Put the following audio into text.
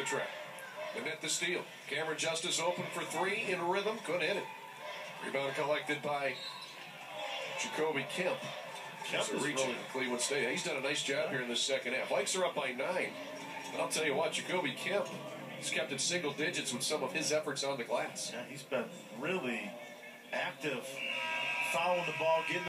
the track. And net the steal. Cameron Justice open for three in rhythm. Couldn't hit it. Rebound collected by Jacoby Kemp. Kemp is reaching Cleveland State. He's done a nice job here in the second half. Vikes are up by 9. But I'll tell you what, Jacoby Kemp, he's kept in single digits with some of his efforts on the glass. Yeah, he's been really active, fouling the ball, getting